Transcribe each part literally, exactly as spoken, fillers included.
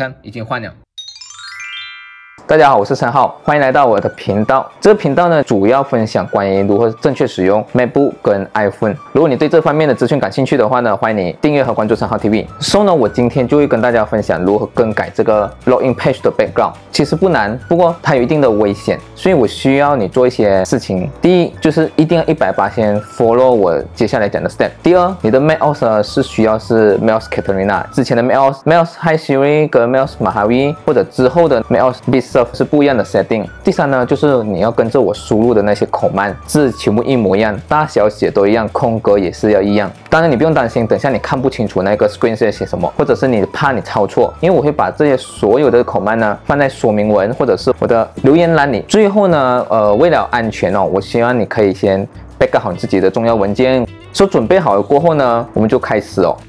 看已经换了。 大家好，我是三号，欢迎来到我的频道。这个频道呢，主要分享关于如何正确使用 MacBook 跟 iPhone。如果你对这方面的资讯感兴趣的话呢，欢迎你订阅和关注三号 T V。所以呢，我今天就会跟大家分享如何更改这个 Login Page 的 Background。其实不难，不过它有一定的危险，所以我需要你做一些事情。第一，就是一定要一百八十 follow 我接下来讲的 step。第二，你的 macOS 呢是需要是 macOS Catalina， 之前的 macOS macOS High Siri 跟 macOS Mojave 或者之后的 macOS Big Sur是不一样的 setting。第三呢，就是你要跟着我输入的那些command字全部一模一样，大小写都一样，空格也是要一样。当然你不用担心，等下你看不清楚那个 screen 是在写什么，或者是你怕你抄错，因为我会把这些所有的command呢放在说明文或者是我的留言栏里。最后呢，呃，为了安全哦，我希望你可以先 backup 好你自己的重要文件。说准备好了过后呢，我们就开始哦。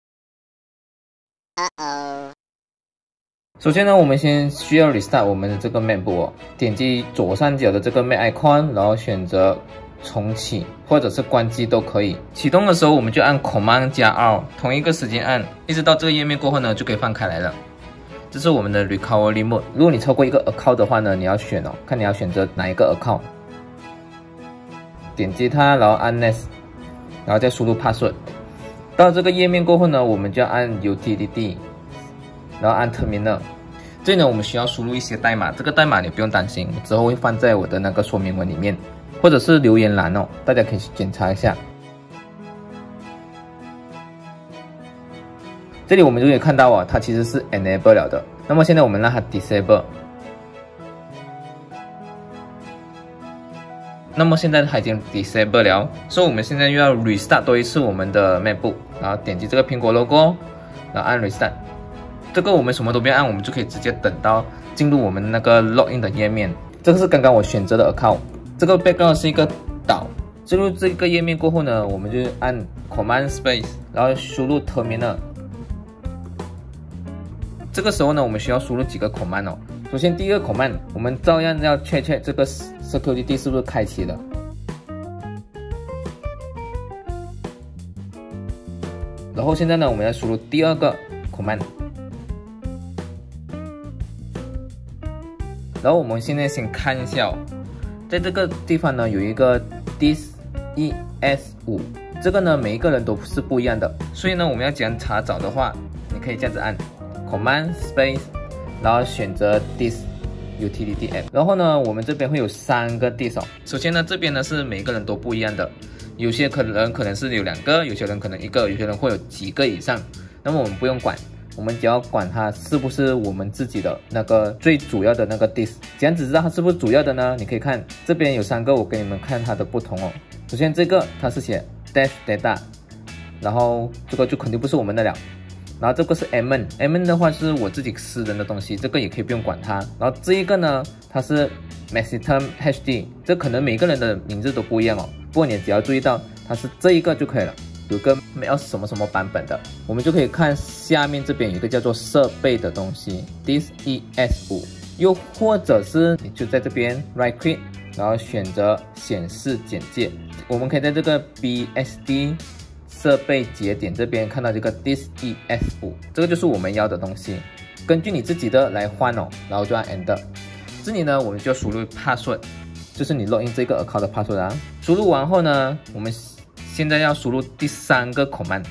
首先呢，我们先需要 restart 我们的这个 MacBook 哦，点击左上角的这个 Mac icon， 然后选择重启或者是关机都可以。启动的时候我们就按 Command 加 R， 同一个时间按，一直到这个页面过后呢，就可以放开来了。这是我们的 Recovery Mode。如果你超过一个 account 的话呢，你要选哦，看你要选择哪一个 account。点击它，然后按 Next， 然后再输入 Password。到这个页面过后呢，我们就要按 Utility。然后按 Terminal， 这里呢我们需要输入一些代码，这个代码你不用担心，我之后会放在我的那个说明文里面，或者是留言栏哦，大家可以去检查一下。这里我们就可以看到哦，它其实是 Enable 了的。那么现在我们让它 Disable。那么现在它已经 Disable 了，所以我们现在又要 Restart 多一次我们的 MacBook， 然后点击这个苹果 logo， 然后按 Restart。这个我们什么都不用按，我们就可以直接等到进入我们那个 login 的页面。这个是刚刚我选择的 account， 这个 background 是一个岛。进入这个页面过后呢，我们就按 Command Space， 然后输入 Terminal。这个时候呢，我们需要输入几个 command 哦。首先第一个 command， 我们照样要 check check 这个 security 是不是开启了。然后现在呢，我们要输入第二个 command。然后我们现在先看一下哦，在这个地方呢有一个 dis E S 五， 这个呢每一个人都是不一样的，所以呢我们要讲查找的话，你可以这样子按 Command Space， 然后选择 dis Utility App， 然后呢我们这边会有三个 dis 哦。首先呢这边呢是每一个人都不一样的，有些可能可能是有两个，有些人可能一个，有些人会有几个以上，那么我们不用管。我们只要管它是不是我们自己的那个最主要的那个 dis， 怎样子知道它是不是主要的呢？你可以看这边有三个，我给你们看它的不同哦。首先这个它是写 dash data， 然后这个就肯定不是我们的了。然后这个是 admin，admin 的话是我自己私人的东西，这个也可以不用管它。然后这一个呢，它是 Maximum H D， 这可能每个人的名字都不一样哦。不过你只要注意到它是这一个就可以了。有个 macOS 什么什么版本的，我们就可以看下面这边有一个叫做设备的东西 dis E S 五， 又或者是你就在这边 right click， 然后选择显示简介，我们可以在这个 B S D 设备节点这边看到这个 dis E S 五， 这个就是我们要的东西，根据你自己的来换哦，然后就按 Enter。这里呢我们就要输入 password， 就是你 login 这个 account 的 password 啊。输入完后呢，我们现在要输入第三个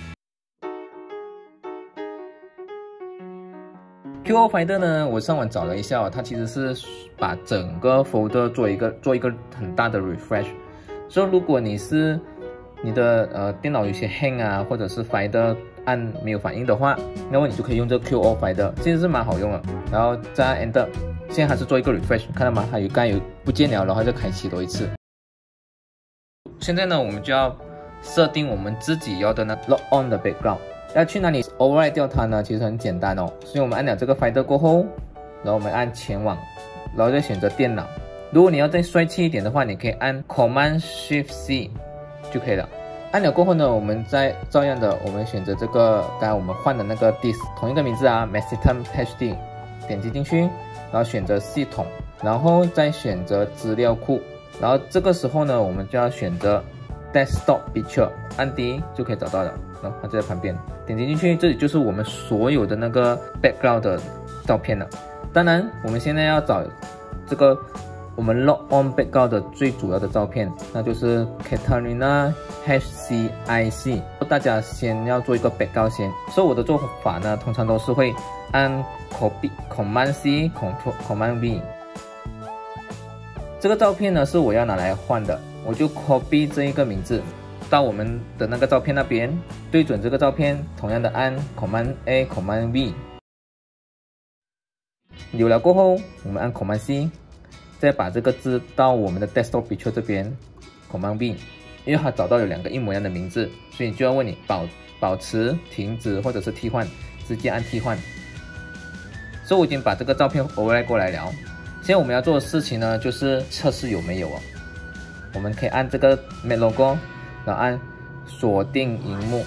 command。Q O Finder 呢，我上网找了一下哦，它其实是把整个 folder 做一个做一个很大的 refresh。所以如果你是你的呃电脑有些 hang 啊，或者是 Finder 按没有反应的话，那么你就可以用这个 Q O Finder， 其实是蛮好用的。然后再按 Enter， 现在还是做一个 refresh， 看到吗？它有刚有不见了，然后再开启多一次。现在呢，我们就要设定我们自己要的那 log on 的 background， 要去哪里 override 掉它呢？其实很简单哦。所以我们按了这个 Finder 过后，然后我们按前往，然后再选择电脑。如果你要再帅气一点的话，你可以按 Command Shift C 就可以了。按了过后呢，我们再照样的，我们选择这个刚才我们换的那个 dis， 同一个名字啊 ，Maximum H D， 点击进去，然后选择系统，然后再选择资料库，然后这个时候呢，我们就要选择 Desktop Picture， 按 D 就可以找到了，然后它就在旁边，点击进去，这里就是我们所有的那个 background 的照片了。当然，我们现在要找这个我们 log on background 的最主要的照片，那就是 Katarina H C I C。大家先要做一个 background 先，所以我的做法呢，通常都是会按 copy Command C Ctrl Command V。这个照片呢是我要拿来换的，我就 copy 这一个名字到我们的那个照片那边，对准这个照片，同样的按 Command A Command V。有了过后，我们按 Command C， 再把这个字到我们的 Desktop Picture 这边 Command V， 因为它找到有两个一模一样的名字，所以你就要问你保保持、停止或者是替换，直接按替换。所以我已经把这个照片 overlay 过来了。现在我们要做的事情呢，就是测试有没有哦。我们可以按这个 Make Logo， 然后按锁定荧幕。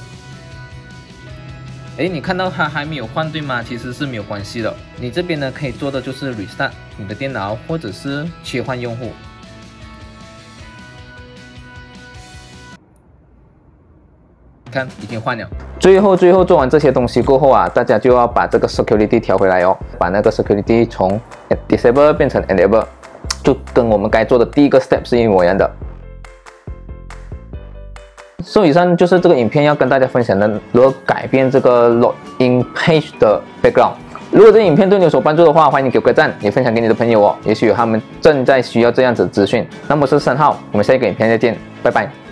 哎，你看到它还没有换对吗？其实是没有关系的。你这边呢可以做的就是 restart 你的电脑，或者是切换用户。看，已经换了。最后，最后做完这些东西过后啊，大家就要把这个 security 调回来哦，把那个 security 从 disable 变成 enable， 就跟我们该做的第一个 step 是一模一样的。所以以上就是这个影片要跟大家分享的如何改变这个 login page 的 background。如果这影片对你有所帮助的话，欢迎你给我个赞，也分享给你的朋友哦，也许他们正在需要这样子的资讯。那么我是申浩，我们下一个影片再见，拜拜。